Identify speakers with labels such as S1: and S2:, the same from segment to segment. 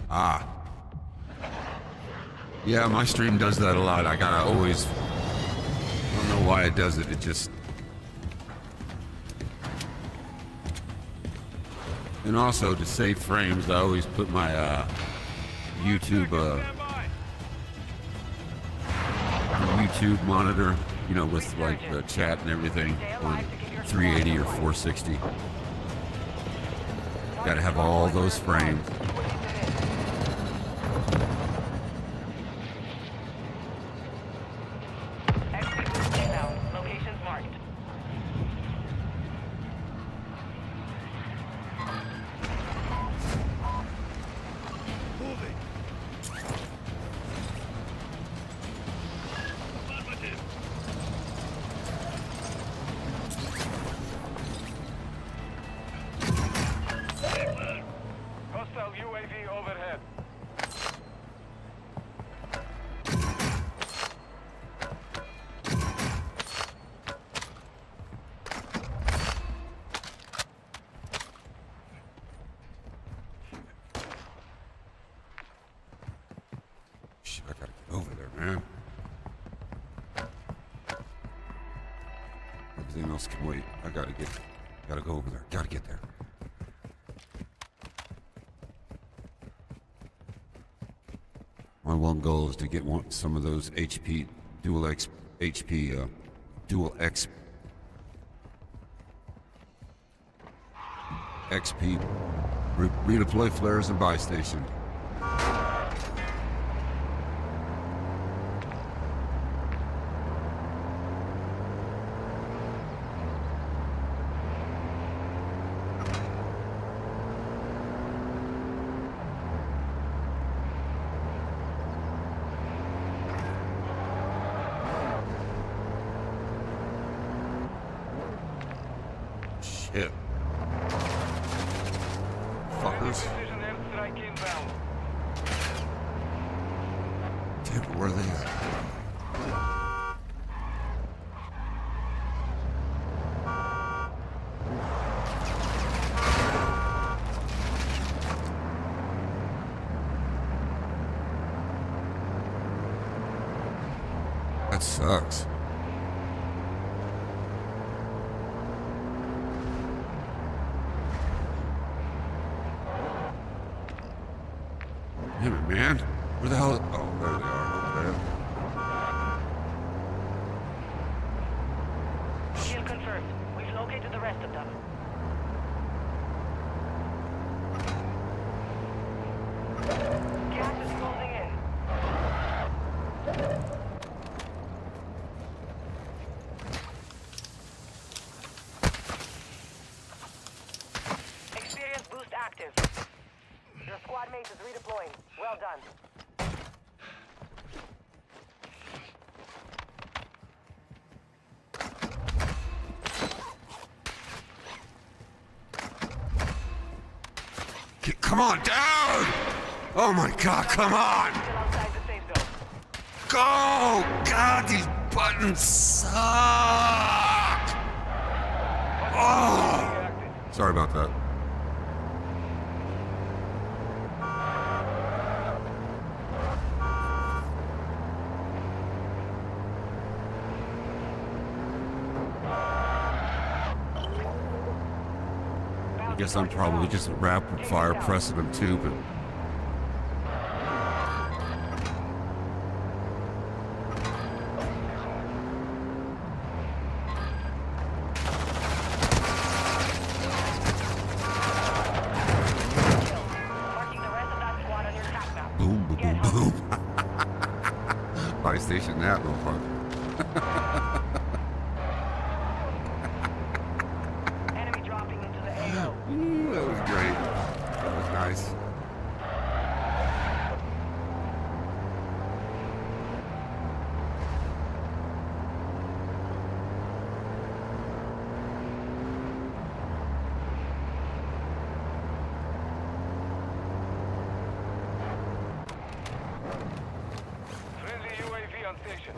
S1: Ah. Yeah, my stream does that a lot. I gotta always... I don't know why it does it. It just... And also, to save frames, I always put my YouTube monitor, you know, with like the chat and everything on 380 or 460. Gotta have all those frames. Gotta go over there. Gotta get there. My one goal is to get some of those HP, dual X, dual X, XP, redeploy flares and buy station. Shit. Fuckers. Damn, where are they at? That sucks. Damn it, man. Where the hell? Oh, there they are. Over there.
S2: Kill confirmed. We've located the rest of them. Gas is closing in. Experience boost active. Your squad mate is redeploying. Well done.
S1: Come on, down! Oh my god, come on!
S2: Still outside the safe zone.
S1: Go! God, these buttons suck! Oh! Sorry about that. I guess I'm probably just rapid fire pressing them too, but...
S2: Marking the rest of that squad on your attack map.
S1: Boom, boom, boom, boom. Buy station that motherfucker.
S2: Enemy dropping into the AO.
S1: Ooh, that was great. That was nice.
S3: Friendly UAV on station.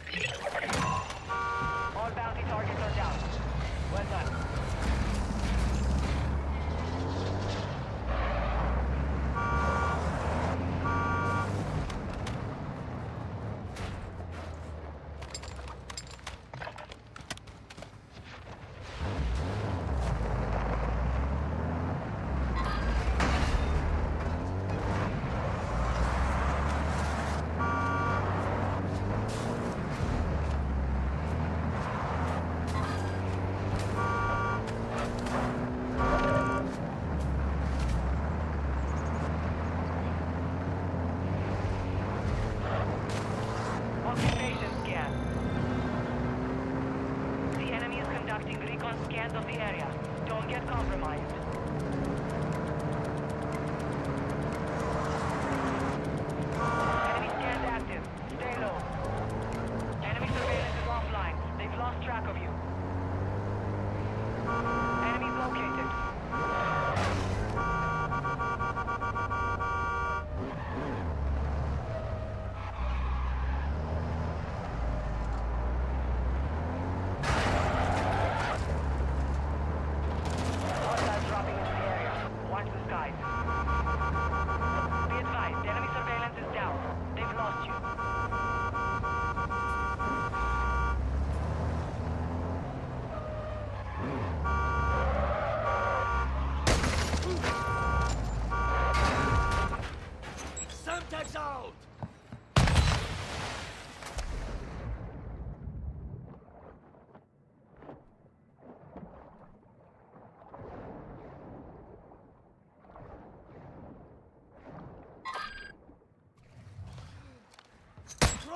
S2: All bounty targets are down. Well done.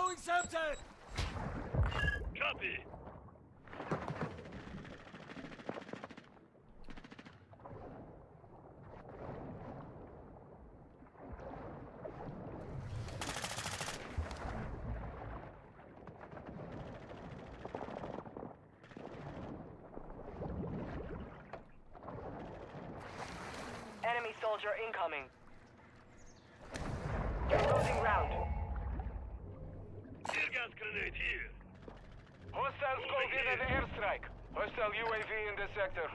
S4: Throwing something!
S3: Copy.
S2: Enemy soldier incoming. Closing round.
S3: Tear gas grenade here.
S5: Hostiles called in an airstrike. Hostile UAV in this sector.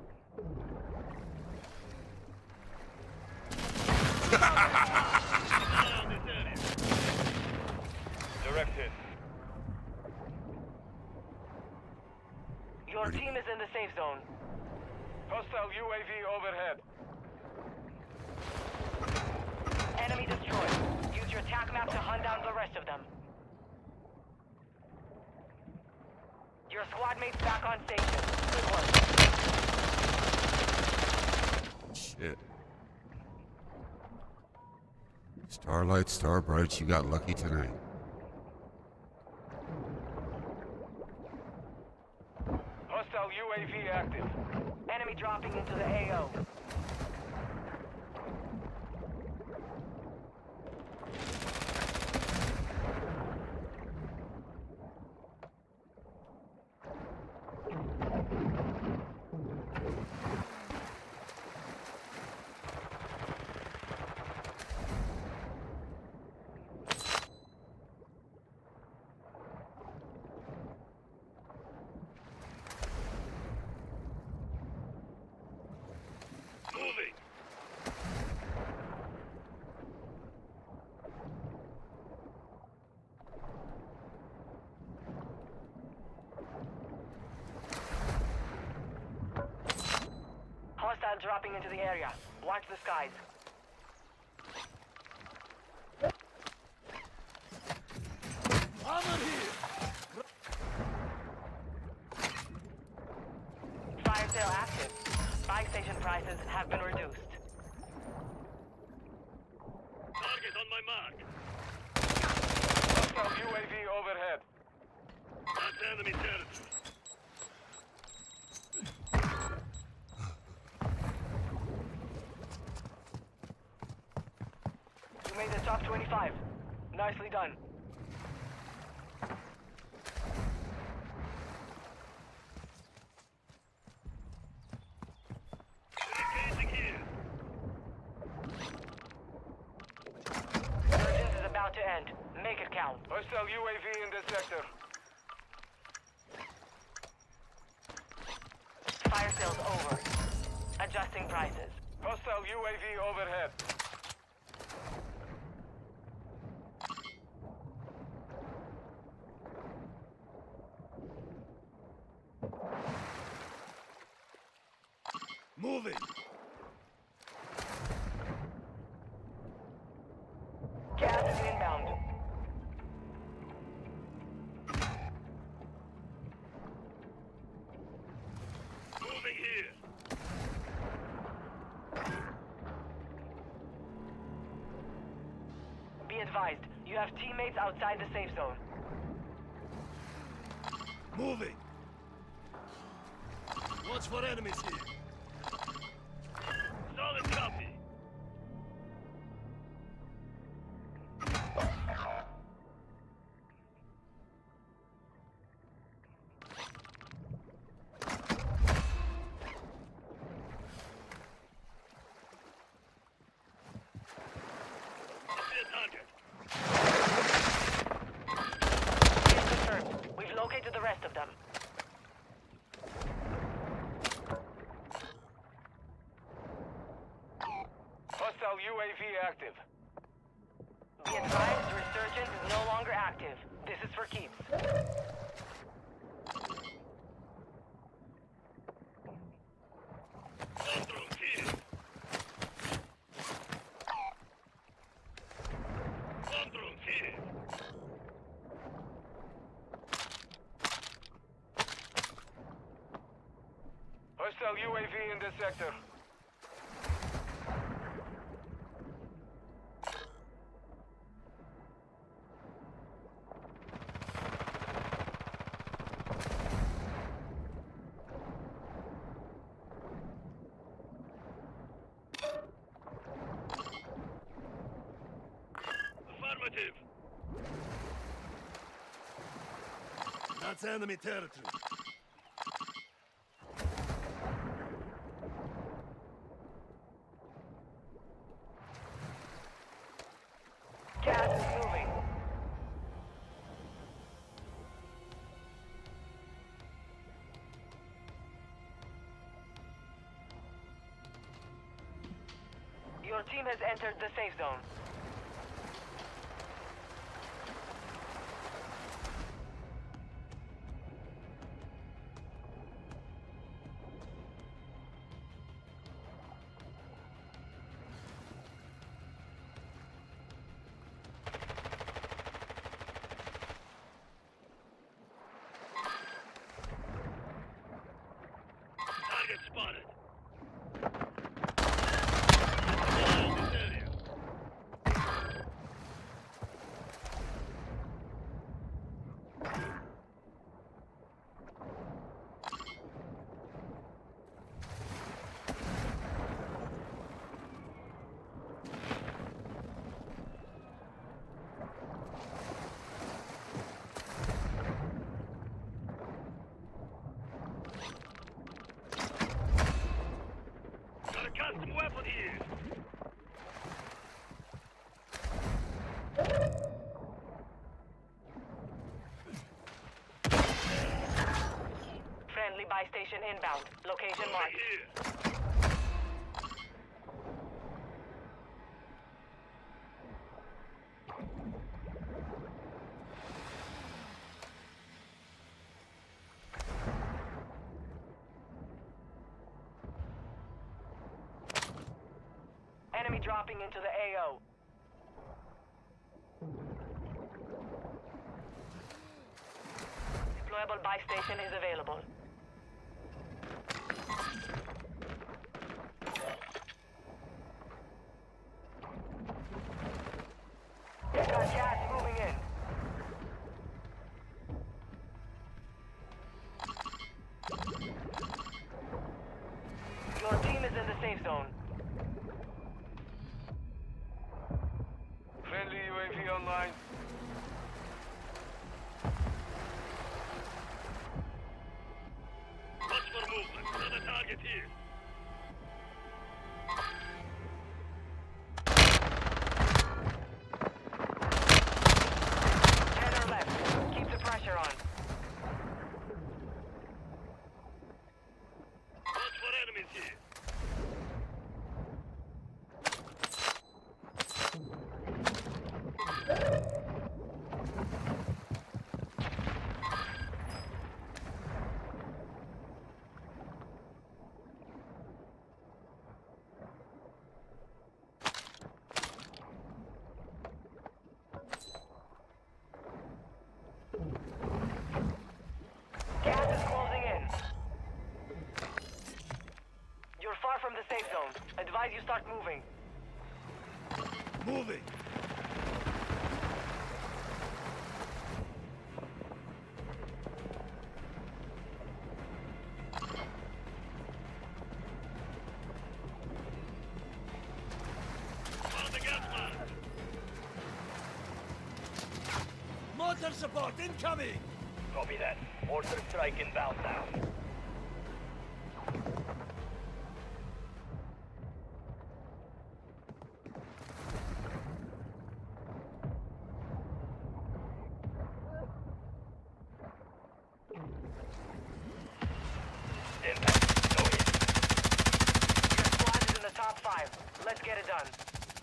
S3: Around this area. Directed.
S2: Your team is in the safe zone.
S5: Hostile UAV overhead.
S2: Enemy destroyed. Use your attack map to hunt down the rest of them. Your squad mates back on station. Good work.
S1: Shit. Starlight, Starbright, you got lucky tonight.
S5: Hostile UAV active.
S2: Enemy dropping into the AO.
S3: Moving.
S2: Hostile dropping into the area. Watch the skies.
S4: Armor here!
S2: Fire sale active. Buy station prices have been reduced.
S3: Target on my mark.
S5: Hostile UAV overhead.
S3: That's enemy territory.
S2: You made the top 25. Nicely done.
S3: Engaging here.
S2: Urgence is about to end. Make it count.
S5: Hostile UAV in this sector.
S2: Fire sales over. Adjusting prices.
S5: Hostile UAV overhead.
S3: Moving.
S2: Gas is inbound.
S3: Moving here.
S2: Be advised, you have teammates outside the safe zone.
S3: Moving. Watch for enemies here. Solid copy. See a target.
S2: It's confirmed. We've located the rest of them.
S5: Hostile UAV active.
S2: Be advised, resurgence is no longer active. This is for keeps.
S3: Control here. Control here.
S5: Hostile UAV in this sector.
S3: Affirmative.
S4: That's enemy territory.
S2: Gas is moving. Your team has entered the safe zone.
S3: Target spotted. Fire in this area. Got a custom weapon here.
S2: Friendly buy station inbound. Location
S3: Over
S2: marked.
S3: here.
S2: Enemy dropping into the AO. Deployable buy station is available. We've got gas moving in. Your team is in the safe zone.
S5: Friendly UAV online.
S3: Watch for movement. Another target here.
S2: Tenor left. Keep the pressure on.
S3: Watch for enemies here.
S2: Gas is closing in. You're far from the safe zone. Advise you start moving.
S4: Moving.
S3: Follow the gas mask.
S4: Mortar support incoming.
S3: Copy that. Mortar strike inbound now. Impact. No hit.
S2: Your squad is in the top 5. Let's get it done.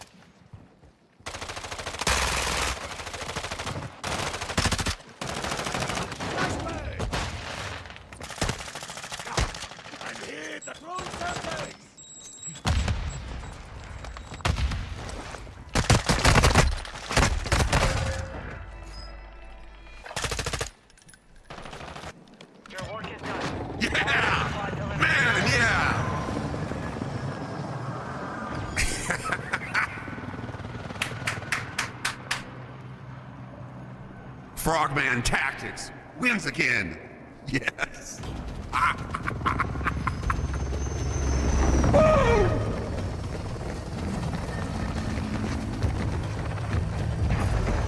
S4: Flashbang. I'm here to throw something.
S2: Your work is done.
S1: Yeah!
S2: Squad eliminated.
S1: Man, yeah! Frogman Tactics wins again. Yes. Woo!